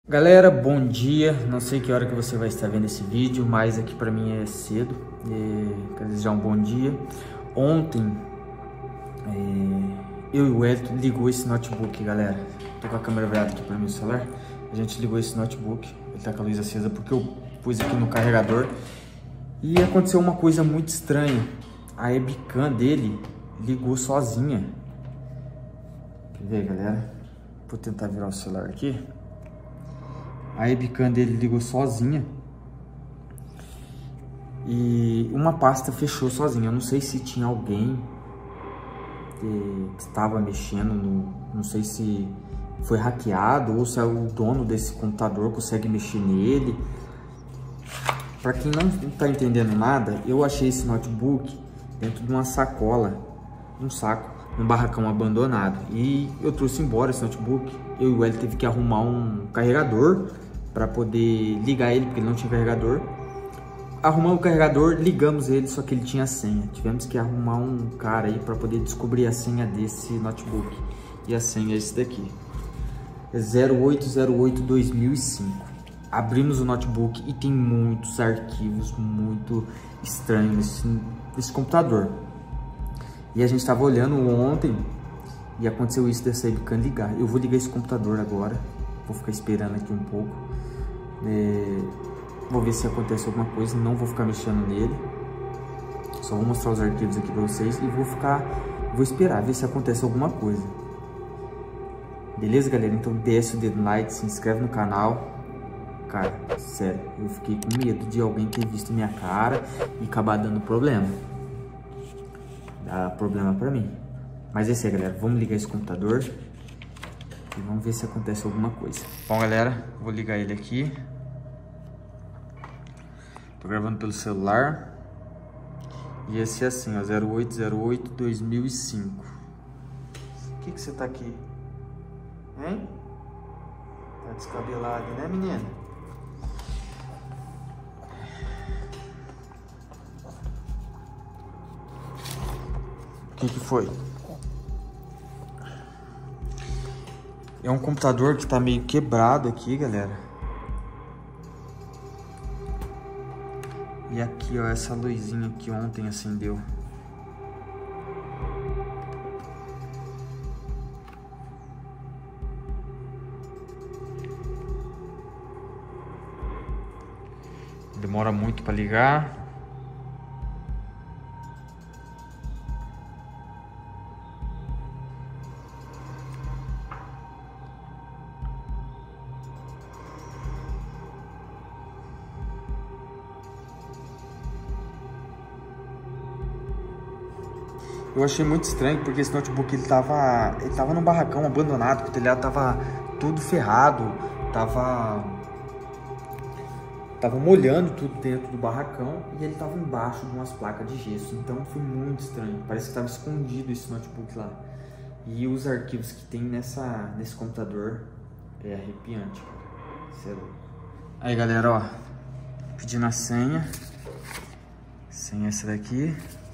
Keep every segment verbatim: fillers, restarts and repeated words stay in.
Galera, bom dia. Não sei que hora que você vai estar vendo esse vídeo, mas aqui pra mim é cedo. É, quero desejar um bom dia. Ontem é, eu e o Elton ligou esse notebook, galera. Tô com a câmera virada aqui para meu celular. A gente ligou esse notebook. Ele tá com a luz acesa porque eu pus aqui no carregador. E aconteceu uma coisa muito estranha. A webcam dele ligou sozinha. Quer ver, galera? Vou tentar virar o celular aqui. A webcam dele ligou sozinha e uma pasta fechou sozinha. Eu não sei se tinha alguém que estava mexendo no... Não sei se foi hackeado ou se é o dono desse computador consegue mexer nele. Para quem não está entendendo nada, eu achei esse notebook dentro de uma sacola, um saco, um barracão abandonado. E eu trouxe embora esse notebook. Eu e o Eli teve que arrumar um carregador para poder ligar ele, porque ele não tinha carregador. Arrumamos o carregador, ligamos ele, só que ele tinha senha. Tivemos que arrumar um cara aí para poder descobrir a senha desse notebook. E a senha é esse daqui. É zero oito zero oito dois mil e cinco. Abrimos o notebook e tem muitos arquivos muito estranhos nesse, nesse computador. E a gente estava olhando ontem e aconteceu isso dessa webcam ligar. Eu vou ligar esse computador agora. Vou ficar esperando aqui um pouco. É, vou ver se acontece alguma coisa. Não vou ficar mexendo nele. Só vou mostrar os arquivos aqui pra vocês. E vou ficar... Vou esperar, ver se acontece alguma coisa. Beleza, galera? Então desce o dedo no like, se inscreve no canal. Cara, sério, eu fiquei com medo de alguém ter visto minha cara e acabar dando problema. Dá problema pra mim. Mas é isso aí, galera. Vamos ligar esse computador e vamos ver se acontece alguma coisa. Bom, galera, vou ligar ele aqui. Tô gravando pelo celular. E esse é assim, ó, zero oito zero oito dois mil e cinco. Por que que você tá aqui? Hein? Tá descabelado, né, menina? O que que foi? É um computador que tá meio quebrado aqui, galera. E aqui, ó, essa luzinha que ontem acendeu. Demora muito para ligar. Eu achei muito estranho porque esse notebook ele tava, ele tava num barracão abandonado, o telhado tava tudo ferrado, tava tava molhando tudo dentro do barracão e ele tava embaixo de umas placas de gesso. Então foi muito estranho, parece que tava escondido esse notebook lá. E os arquivos que tem nessa nesse computador é arrepiante, cara. Isso é louco. Aí, galera, ó, pedindo a senha. Senha essa daqui.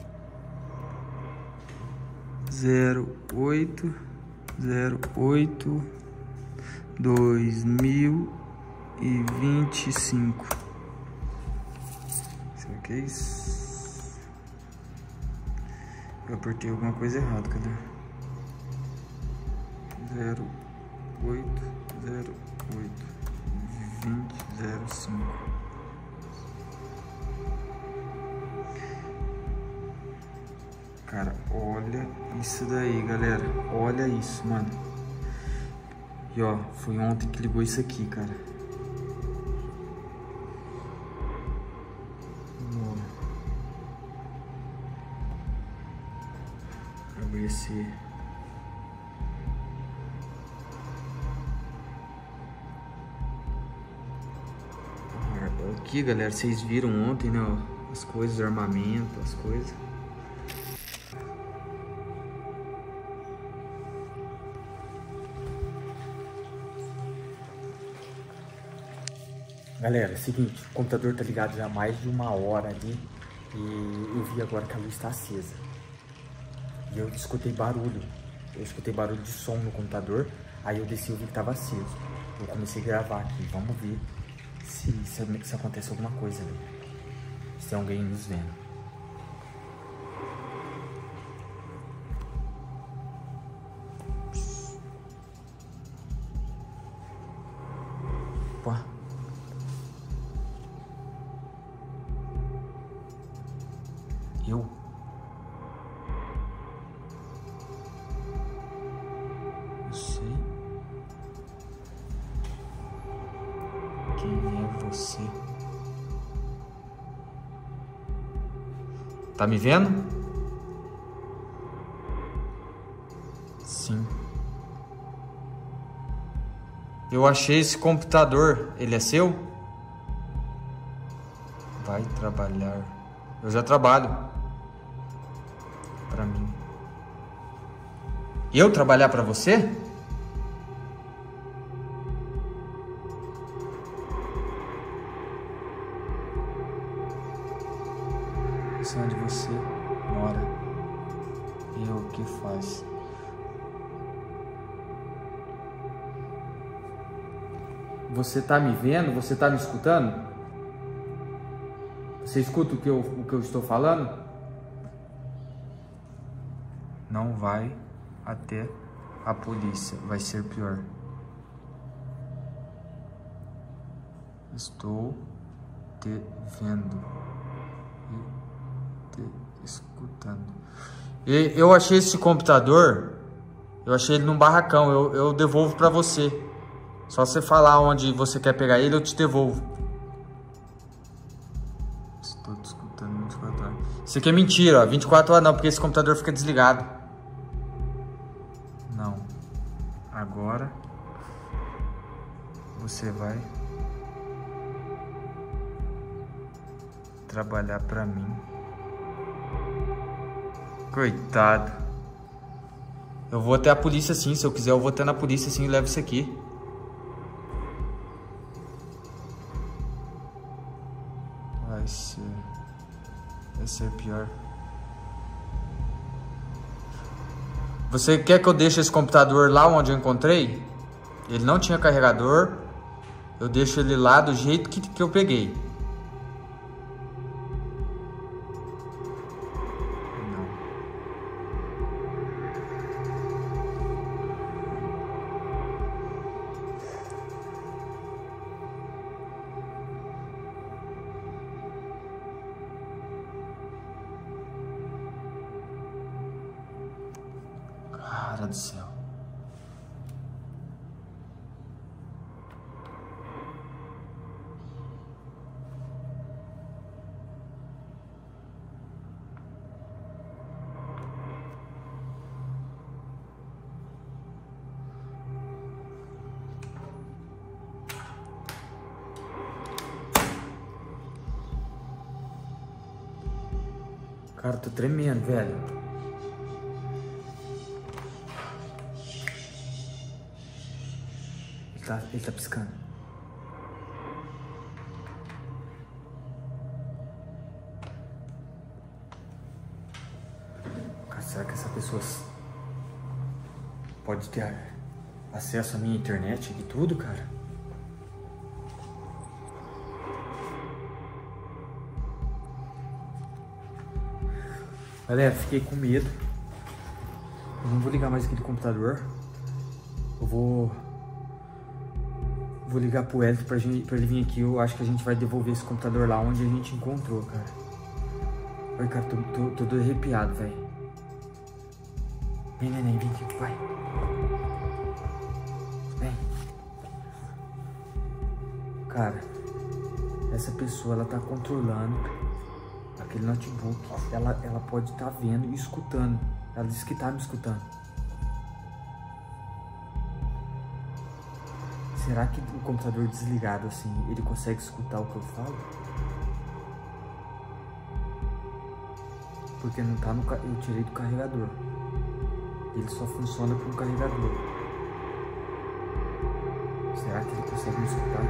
zero oito zero oito dois mil e vinte e cinco. Será que é isso? Eu apertei alguma coisa errada, cadê? zero oito zero oito vinte zero cinco. Cara, olha isso daí, galera. Olha isso, mano. E ó, foi ontem que ligou isso aqui, cara. Abrir esse... Aqui, galera, vocês viram ontem, né? Ó, as coisas, o armamento, as coisas. Galera, é o seguinte, o computador tá ligado já há mais de uma hora ali e eu vi agora que a luz tá acesa. E eu escutei barulho, eu escutei barulho de som no computador, aí eu desci e vi que tava aceso. Eu comecei a gravar aqui. Vamos ver se, se, se acontece alguma coisa ali. Se tem alguém nos vendo. Opa. Eu? Eu sei. Quem é você? Tá me vendo? Sim. Eu achei esse computador. Ele é seu? Vai trabalhar. Eu já trabalho. Pra mim. Eu trabalhar pra você? Sei onde você mora e o que faz. Você tá me vendo? Você tá me escutando? Você escuta o que eu, o que eu estou falando? Não vai até a polícia, vai ser pior. Estou te vendo e te escutando. E eu achei esse computador, eu achei ele num barracão, eu, eu devolvo pra você. Só você falar onde você quer pegar ele, eu te devolvo. Estou te escutando vinte e quatro horas. Isso aqui é mentira, ó. vinte e quatro horas não, porque esse computador fica desligado. Não. Agora você vai trabalhar pra mim. Coitado. Eu vou até a polícia sim, se eu quiser eu vou até na polícia sim e levo isso aqui. Vai ser... Vai ser pior. Você quer que eu deixe esse computador lá onde eu encontrei? Ele não tinha carregador. Eu deixo ele lá do jeito que, que eu peguei. Cara do céu. Cara, tô tremendo, velho. Ele tá, ele tá piscando. Cara, será que essa pessoa pode ter acesso à minha internet e tudo, cara? Galera, fiquei com medo. Eu não vou ligar mais aquele computador. Eu vou... Vou ligar pro Elton pra, gente, pra ele vir aqui. Eu acho que a gente vai devolver esse computador lá onde a gente encontrou, cara. Oi, cara, tô, tô, tô todo arrepiado, velho. Vem, neném, vem aqui, vai. Vem. Cara, essa pessoa, ela tá controlando aquele notebook. Ela, ela pode estar tá vendo e escutando. Ela disse que tá me escutando. Será que o computador desligado assim, ele consegue escutar o que eu falo? Porque não tá no... Eu tirei do carregador. Ele só funciona com o carregador. Será que ele consegue me escutar?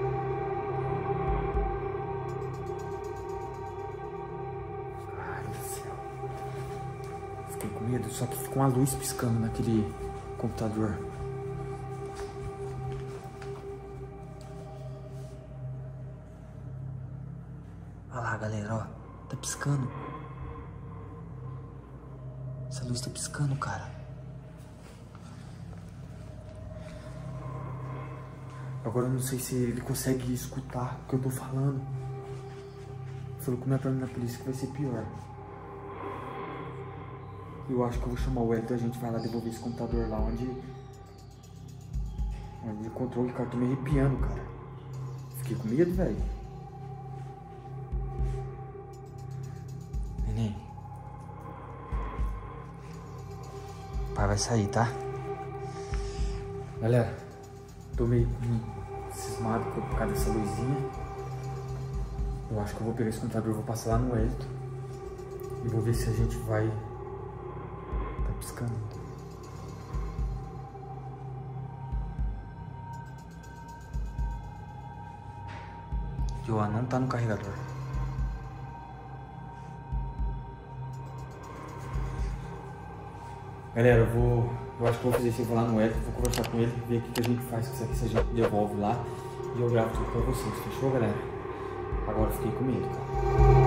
Ai, do céu. Fiquei com medo, só que fica uma luz piscando naquele computador. Olha lá, galera, ó. Tá piscando. Essa luz tá piscando, cara. Agora eu não sei se ele consegue escutar o que eu tô falando. Falou que não é pra mim na polícia que vai ser pior. Eu acho que eu vou chamar o Elton e a gente vai lá devolver esse computador lá onde... Onde o controle, cara, tô me arrepiando, cara. Fiquei com medo, velho. Neném. O pai vai sair, tá? Galera, tô meio cismado por causa dessa luzinha. Eu acho que eu vou pegar esse computador, vou passar lá no Elton e vou ver se a gente vai... Tá piscando. Joa, não tá no carregador. Galera, eu vou... Eu acho que vou fazer isso, eu vou lá no Elton, vou conversar com ele, ver o que, que a gente faz com isso aqui, se a gente devolve lá. E eu gravo tudo pra vocês, fechou, galera? Agora eu fiquei com medo, cara.